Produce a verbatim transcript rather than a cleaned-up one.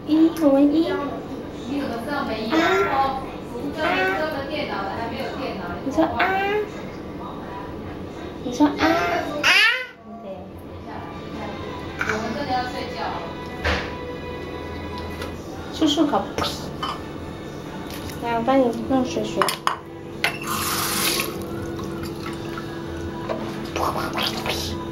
一，我们一。 你怎么知道没有？ 啊福哥福哥的电脑还没有电脑。 你说啊？你说啊？啊？对。 我们真的要睡觉。 漱漱口。来，我帮你弄水水。噗噗噗噗。